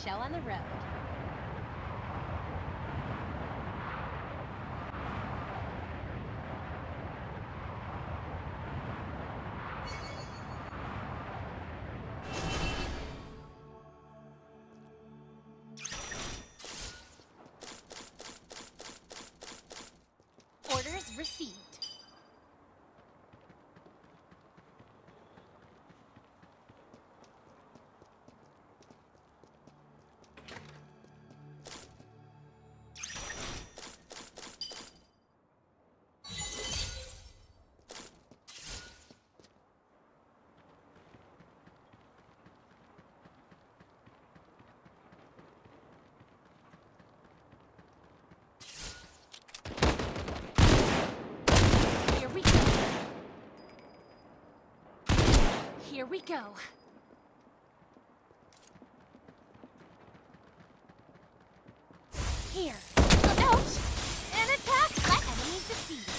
show on the road. Orders received. Here we go. Here. Ouch! An attack! Let enemy defeated.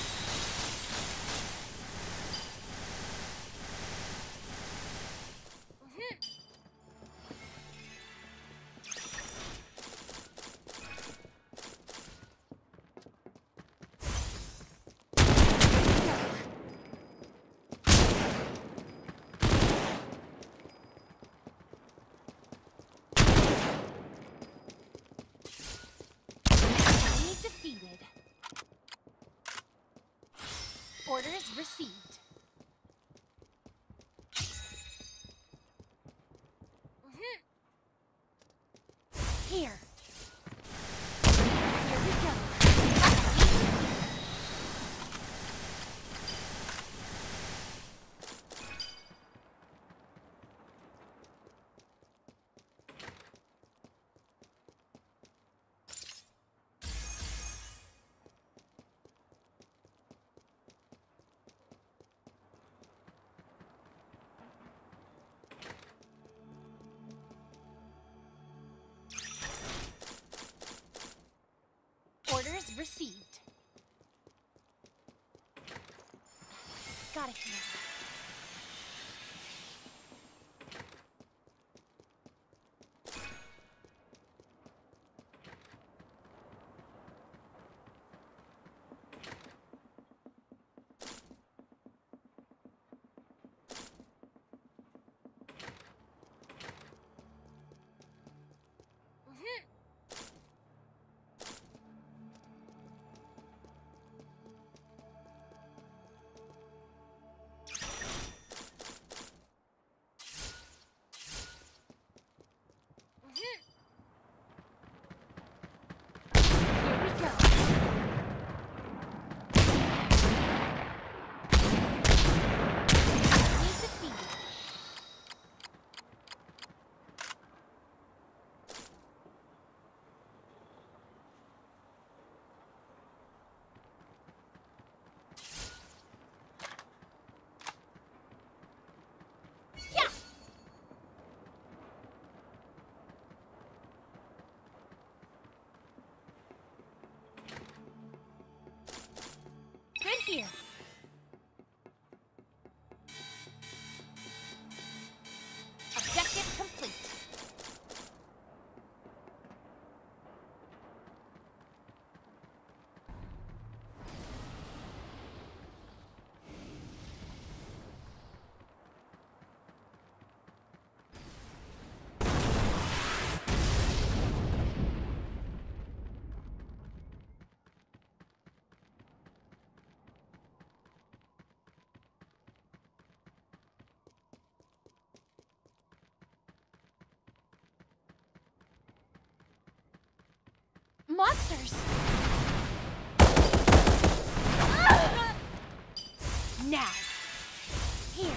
Defeated. Orders received. Here. Here we go. Orders received. Got it here. Here. Objective complete. Monsters! Now! Here!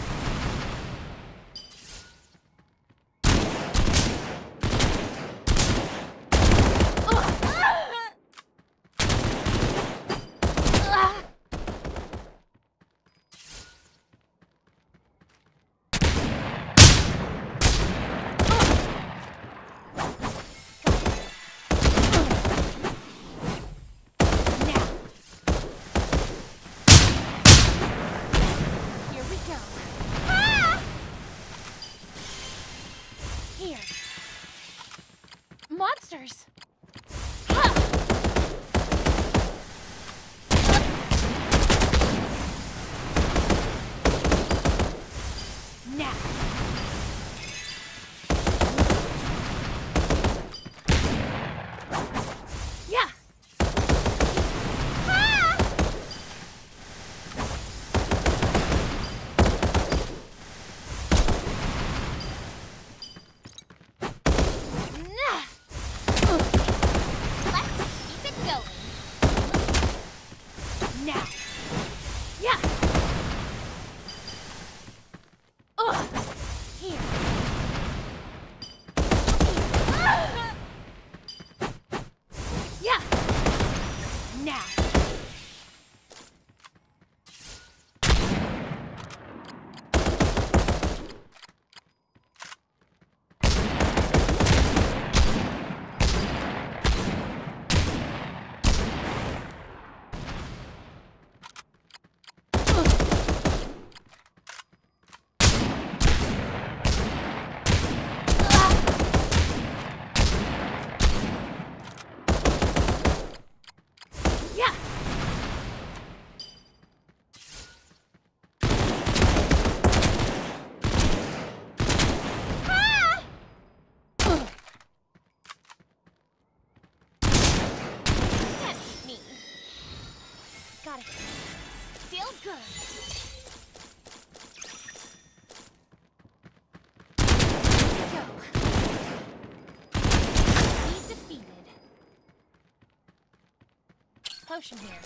Got it. Still good. Go. Be defeated. Potion here.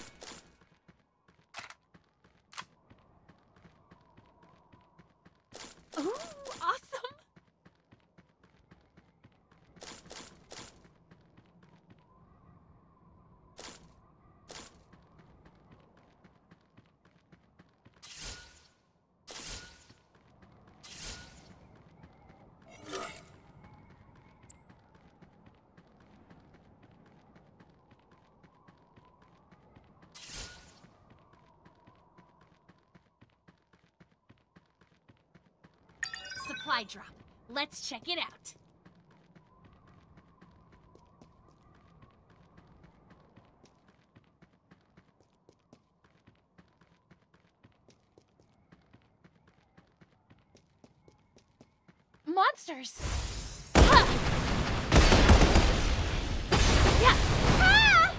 Ooh, awesome! Supply drop. Let's check it out. Monsters! Ha! Yeah! Ah!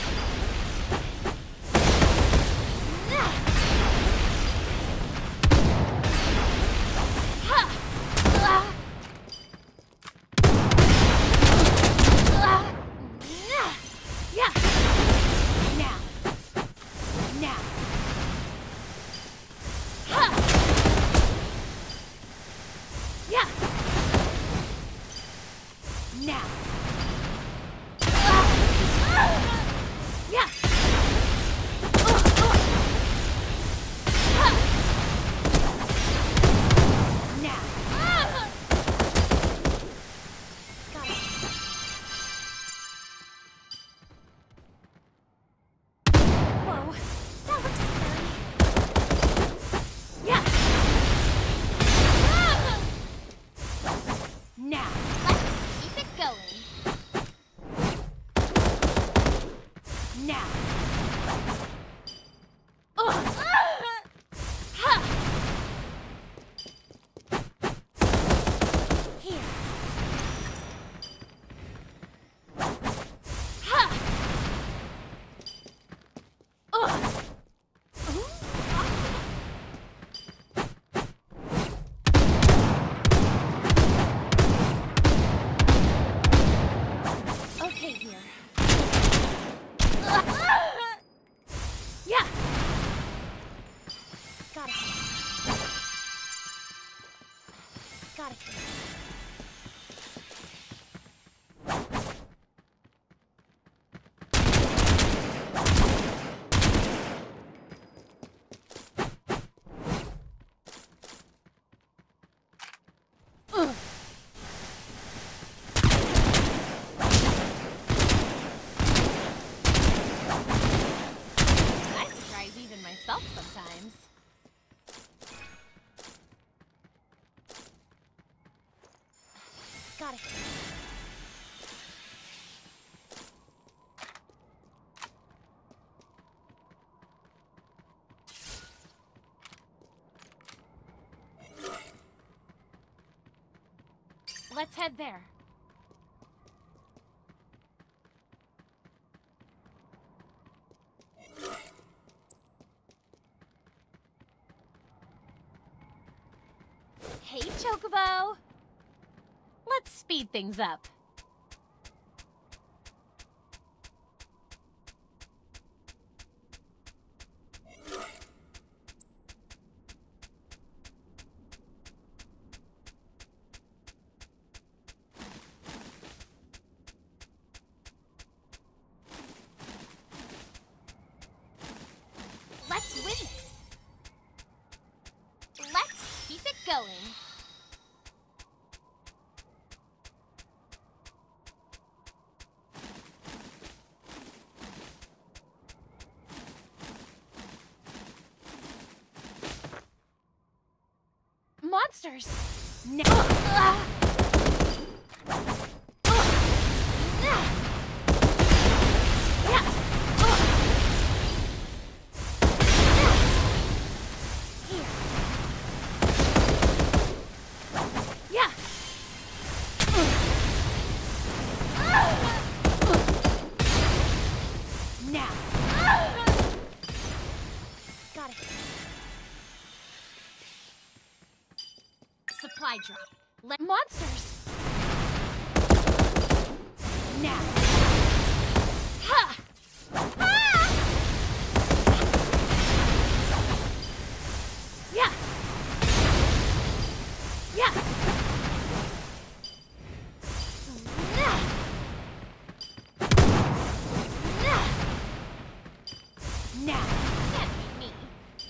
Nah! Ha! Ah! Ah! Nah! Yeah! Now! Now! Ha! Yeah! Now! Yeah! Ha! Now! Got it. Whoa, that looks scary. Yeah! Now! Let's keep it going. Now! Ha! Here. Ha! Ooh, awesome. Okay, here. Yeah. Got it. Got it. I surprise even myself sometimes. Got it. Let's head there. Hey, Chocobo! Let's speed things up. Let's win this. Let's keep it going. Monsters! No! Now! Supply drop. Let monsters. Now. Ha! Ah! Yeah. Yeah. Now. Can't beat me.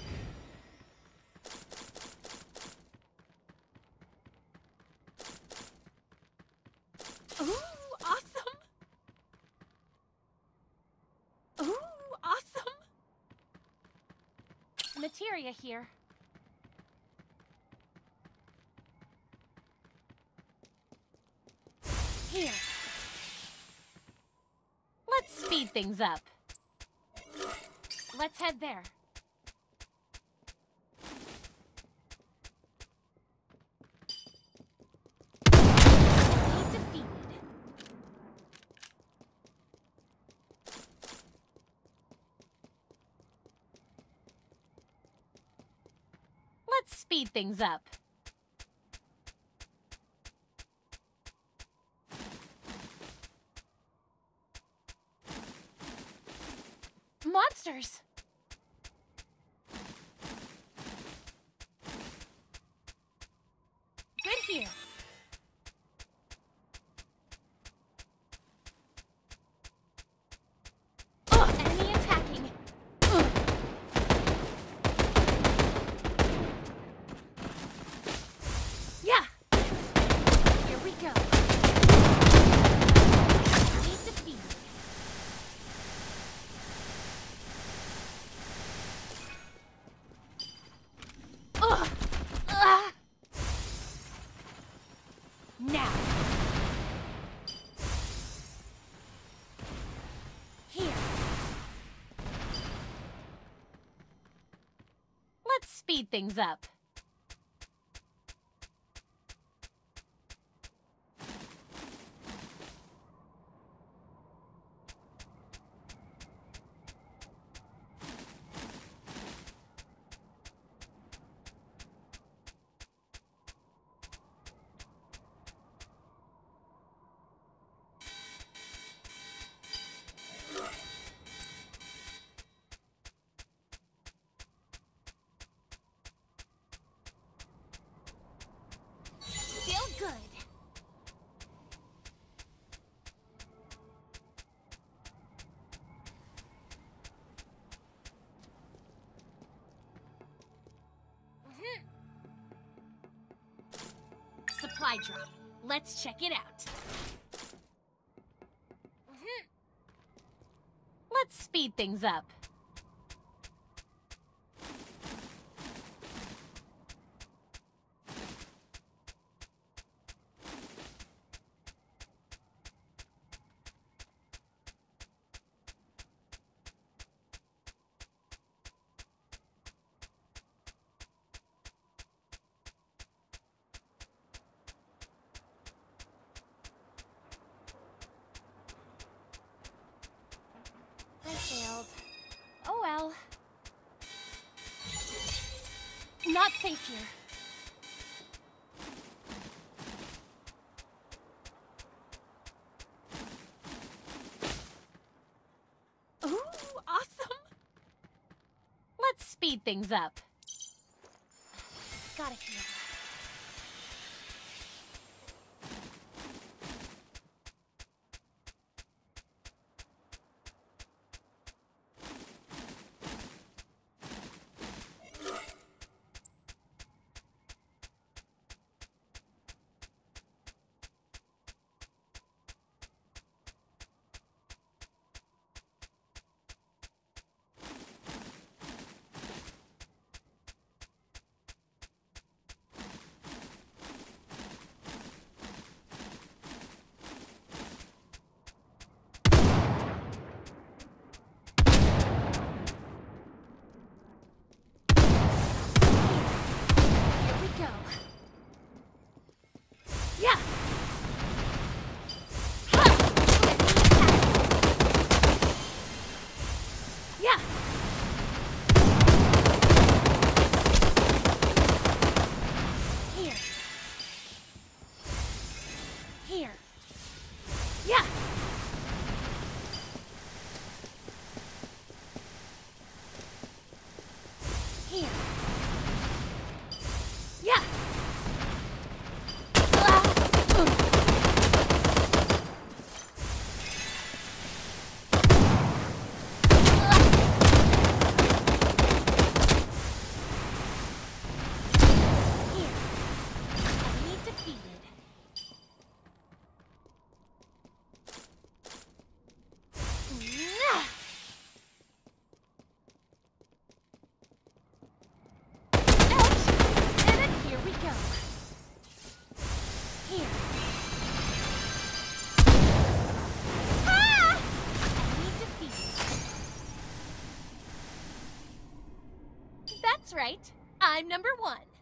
Ooh, awesome. Ooh, awesome. Materia here. Here. Let's speed things up. Let's head there. Enemy defeated. Let's speed things up. Monsters! Good here. Enemy attacking. Yeah. Here we go. Enemy defeated. Now. Here. Let's speed things up. Feel good. Supply drop. Let's check it out. Let's speed things up. I failed. Oh well. Not safe here. Ooh, awesome! Let's speed things up. Gotta heal. go. Here. Ah! Enemy defeated. That's right. I'm number 1.